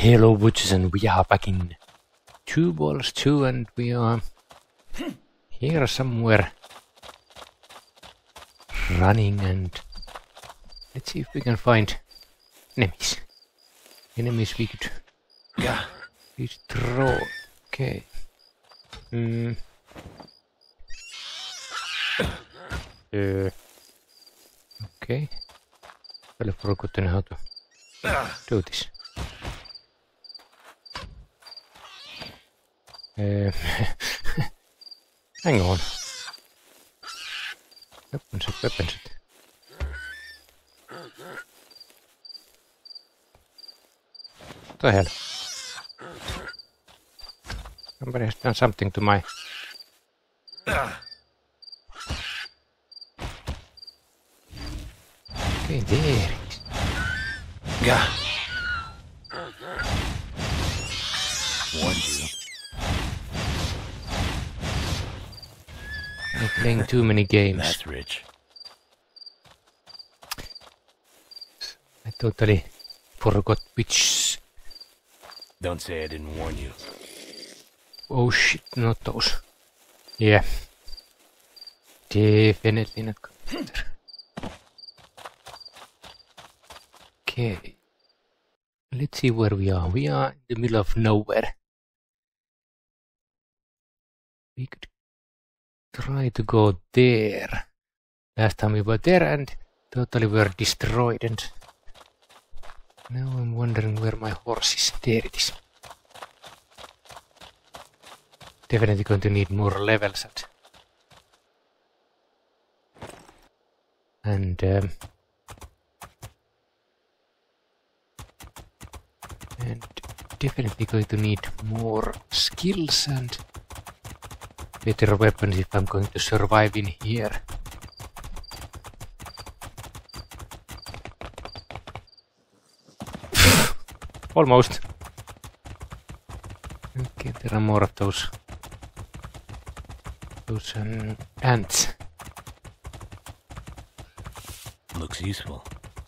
Hello Witches, and we are back in Two Balls 2, and we are here somewhere running, and let's see if we can find enemies. Enemies we could destroy. Okay. Okay. I've forgotten how to do this. Hang on. Weapons. What the hell? Somebody has done something to my... Okay, there it is. Warned you. I'm playing too many games. That's rich. I totally forgot which... Don't say I didn't warn you. Oh shit, not those. Yeah. Definitely not computer. Okay. Let's see where we are. We are in the middle of nowhere. We could try to go there. Last time we were there and totally were destroyed, and now I'm wondering where my horse is. There it is. Definitely going to need more levels and definitely going to need more skills and better weapons if I'm going to survive in here. Almost. Okay, there are more of those ants. Looks useful.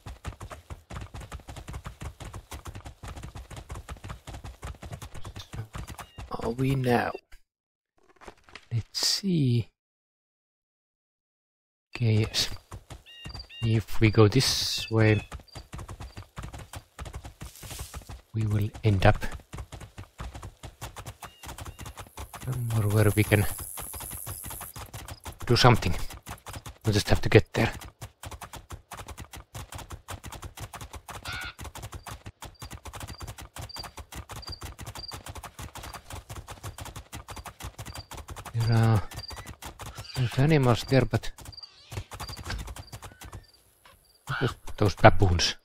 Are we now? Let's see. Okay, yes. If we go this way, we will end up somewhere where we can do something. We just have to get there. There's animals there, but those baboons.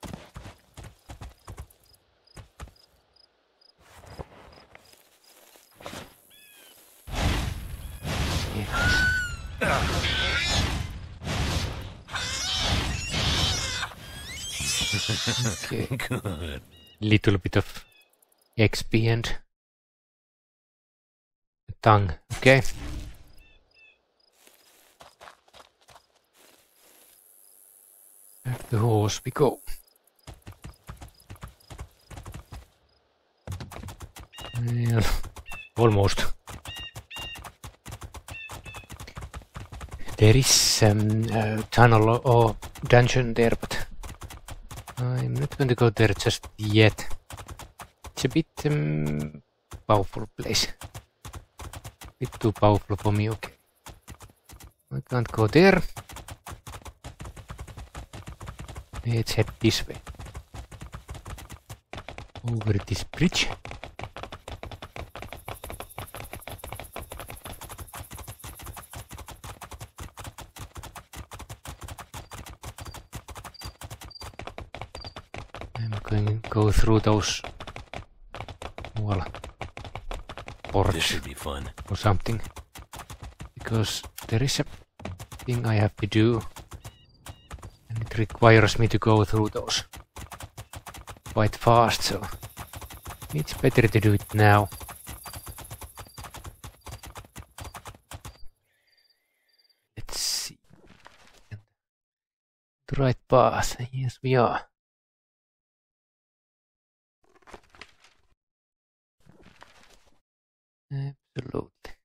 Okay. Good. Little bit of XP and tongue. Okay. Back the horse we go. And almost. There is a tunnel or dungeon there, but I'm not going to go there just yet. It's a bit powerful place. A bit too powerful for me, okay. I can't go there. Let's head this way. Over this bridge. I'm going to go through those wall ports. This should be fun. Or something. Because there is a thing I have to do. And it requires me to go through those quite fast, so it's better to do it now. Let's see. The right path. Yes, we are. Absolutely.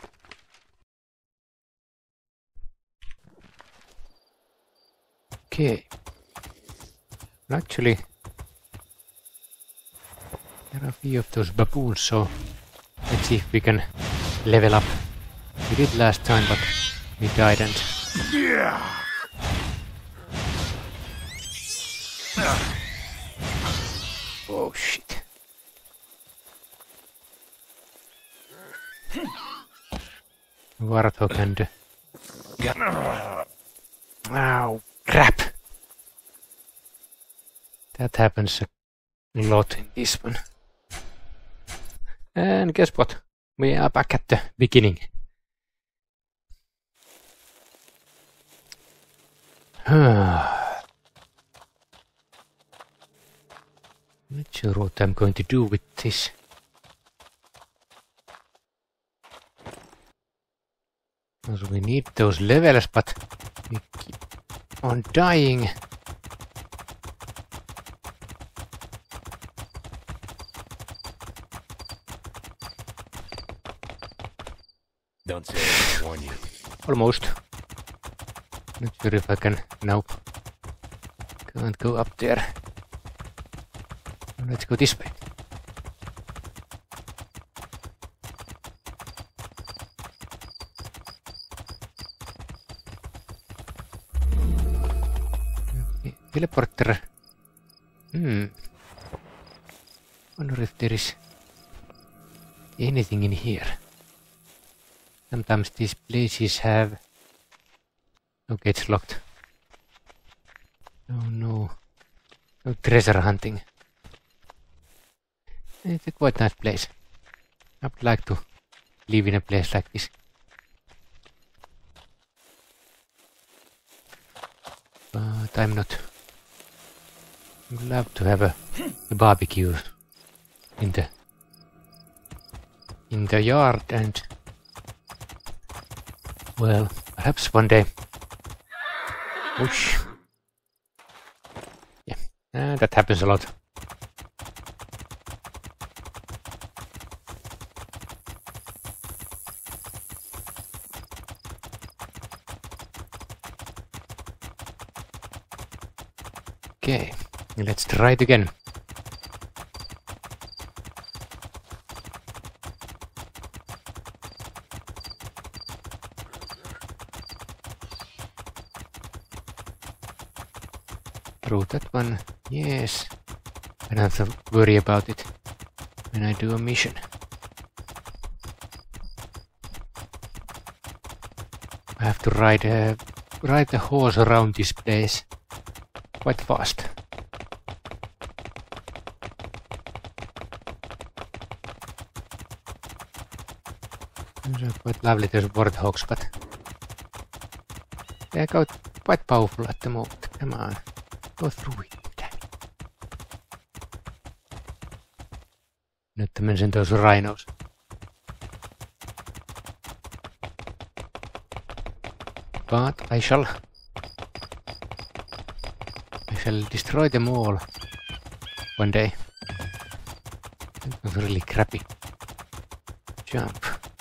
Okay. Actually, there are a few of those baboons, so let's see if we can level up. We did last time, but we died and... Oh shit. Warthog and... Ow, crap! That happens a lot in this one. And guess what? We are back at the beginning. Not sure what I'm going to do with this. Also, we need those levels, but we keep on dying. Don't say I didn't warn you. Almost. Not sure if I can... Nope. Can't go up there. Let's go this way. Okay. Teleporter. Wonder if there is anything in here. Sometimes these places have... Okay, it's locked. Oh no. No treasure hunting. It's a quite nice place. I would like to live in a place like this. But I'm not... I would love to have a barbecue in the yard and... Well, perhaps one day. Whoosh. Yeah, that happens a lot. Okay, let's try it again. Through that one, yes. I don't have to worry about it when I do a mission. I have to ride the horse around this place quite fast. Those are quite lovely, those warthogs, but they're quite powerful at the moment. Come on. Go through it. Not to mention those rhinos. But I shall destroy them all one day. That was really crappy. Jump.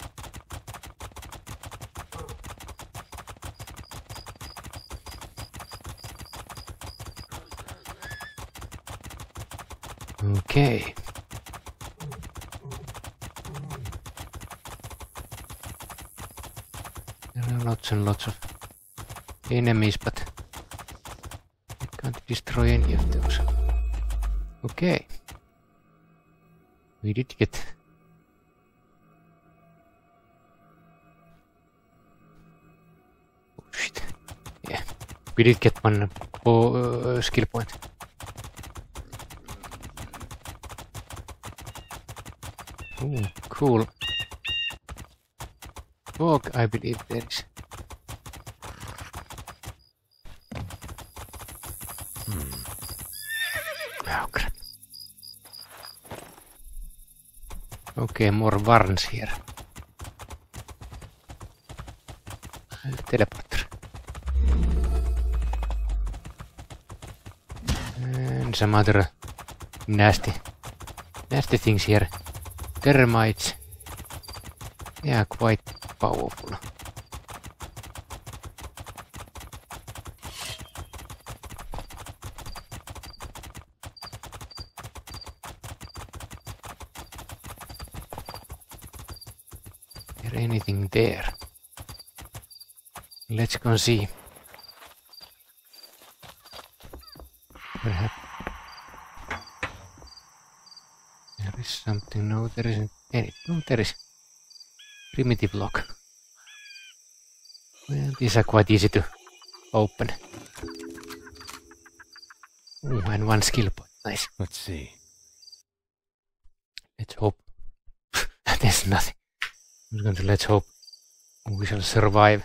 Okay. There are lots and lots of enemies, but I can't destroy any of those. Okay. We did get... Oh shit. Yeah. We did get one skill point. Ooh, cool. Fog, I believe there is. Oh, crap. Okay, more warns here. Teleporter. And some other nasty things here. Termites. Yeah, quite powerful. Is there anything there? Let's go see. Perhaps there is something. No, there isn't any. No, there is. Primitive lock. Well, these are quite easy to open. Oh, and one skill point. Nice. Let's see. Let's hope. There's nothing. I'm going to let's hope we shall survive.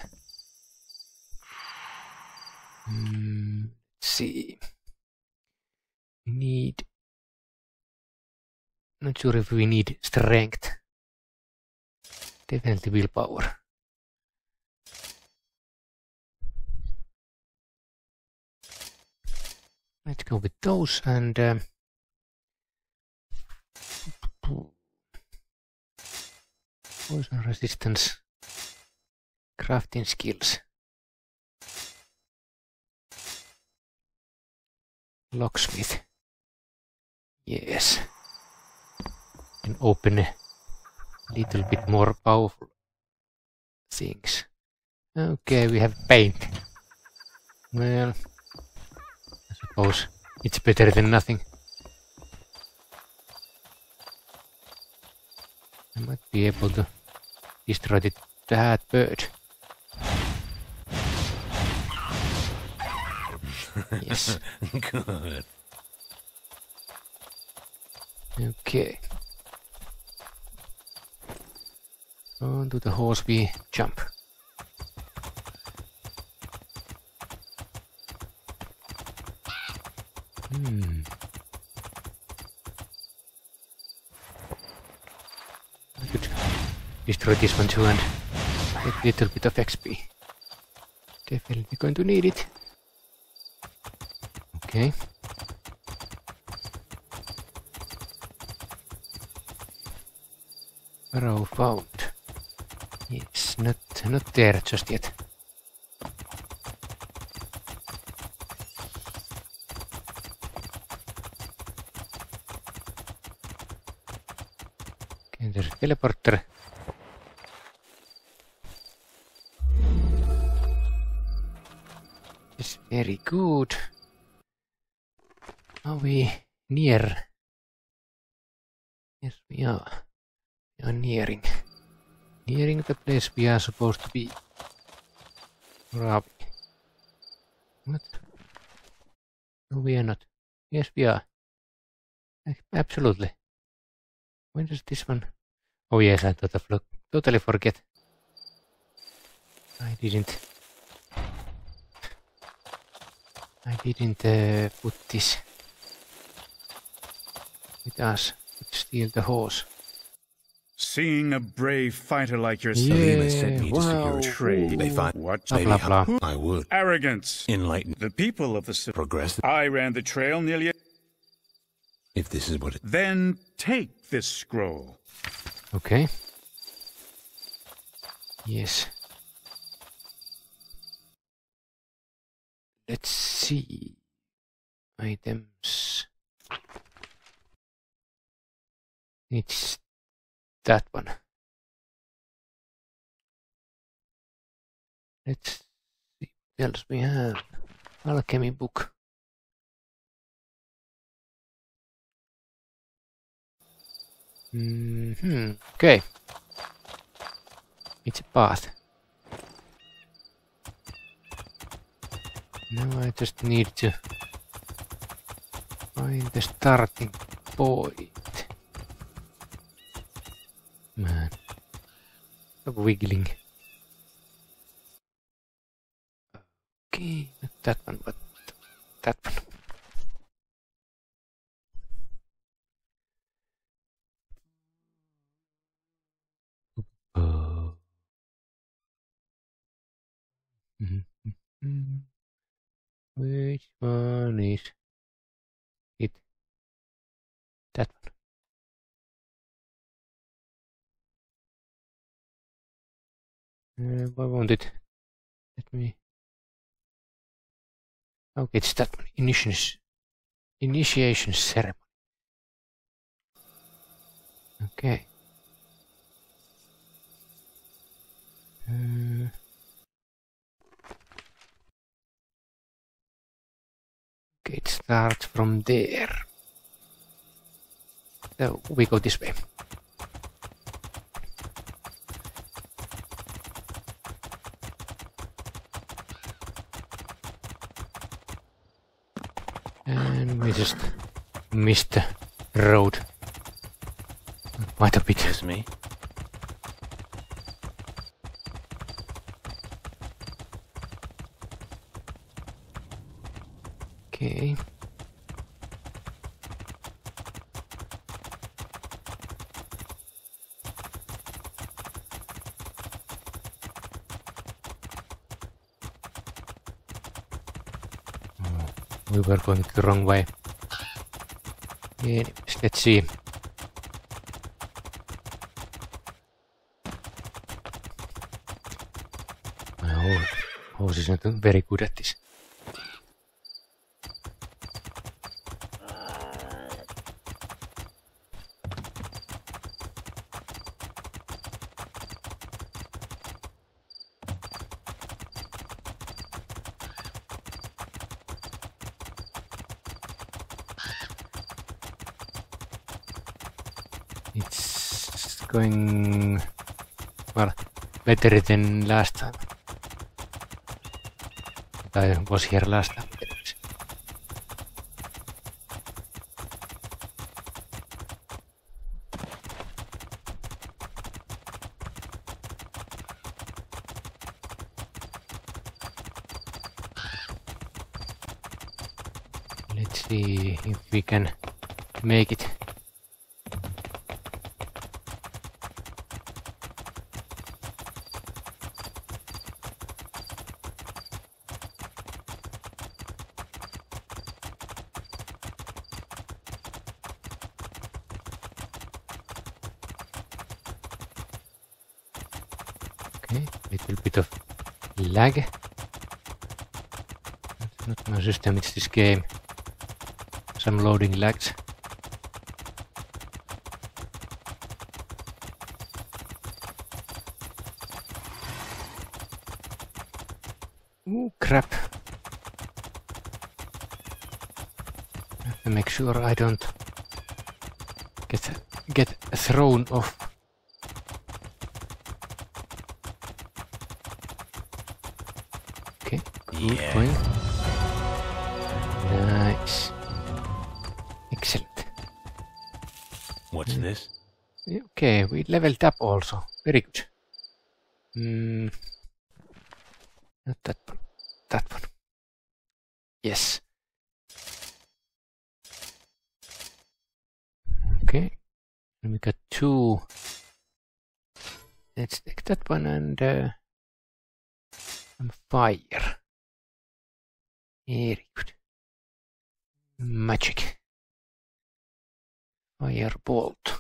Let's see. We need. Not sure if we need strength. Definitely willpower. Let's go with those and poison resistance, crafting skills, locksmith. Yes, can open a little bit more powerful things. Okay, we have paint. Well, I suppose it's better than nothing. I might be able to destroy that bird. Yes. Good. Okay. Onto the horse we jump. I could destroy this one too and get a little bit of XP. Definitely going to need it. Okay. Arrow found. Yes, not there just yet. Okay, there's a teleporter. It's very good. Are we near? Yes, we are. We are nearing the place we are supposed to be. Where are we? What? No, we are not. Yes, we are. Absolutely. When does this one? Oh yes, I totally forget. I didn't put this with us. Steal the horse. Seeing a brave fighter like yourself. Selima sent me to wow. secure trade. They find What? Blah, maybe blah, blah. I would Arrogance. enlighten, The people of the city. progress. I ran the trail nearly. If this is what it. Then take this scroll. Okay. Yes. Let's see. Items. It's that one. Let's see what else we have. Alchemy book. Okay. It's a path. Now I just need to find the starting point. Man. Stop wiggling. Okay, not that one, but that one. Which one is it? That one. Why won't it let me? Okay, it's that one. Initiation ceremony. Okay. Okay, it starts from there. So we go this way. And we just missed the road quite a bit. Just me? Okay. We were going the wrong way. Anyways, let's see. My horse is not very good at this. It's going, well, better than last time. I was here last time. Let's see if we can make it. Okay, little bit of lag. It's not my system, it's this game. Some loading lags. Ooh, crap. I have to make sure I don't get thrown off. Okay, good point. Nice. Excellent. What's this? Okay, we leveled up also. Very good. Not that one. That one. Yes. Okay. And we got two. Let's take that one and fire. Very good. Magic. Firebolt.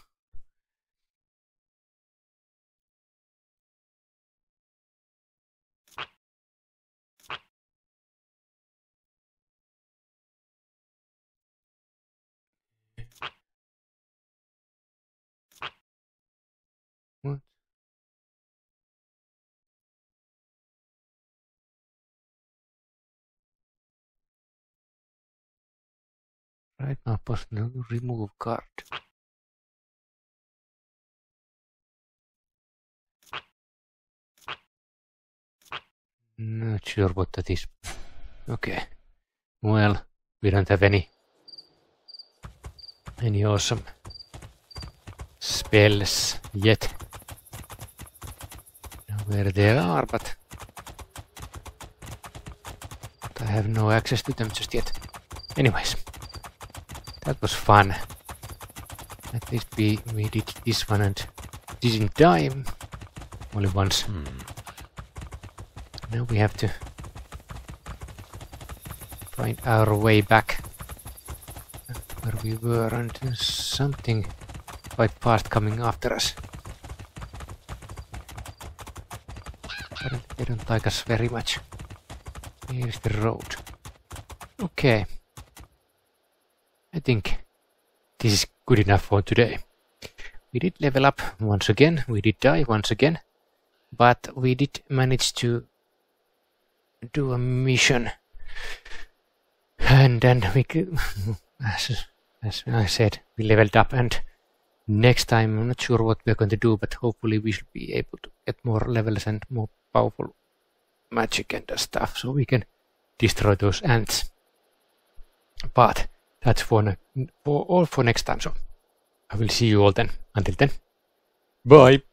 What? Right now, personal remove card. Not sure what that is. Okay. Well, we don't have any awesome spells yet. Know where they are, but I have no access to them just yet. Anyways, that was fun. At least we did this one and didn't die only once. Now we have to find our way back where we were, and there's something quite fast coming after us. They don't like us very much. Here's the road. Okay. I think this is good enough for today. We did level up once again. We did die once again. But we did manage to do a mission. And then we could, as I said, we leveled up, and next time I'm not sure what we're going to do, but hopefully we should be able to get more levels and more powerful magic and stuff, so we can destroy those ants. But that's for all for next time, so I will see you all then. Until then, bye!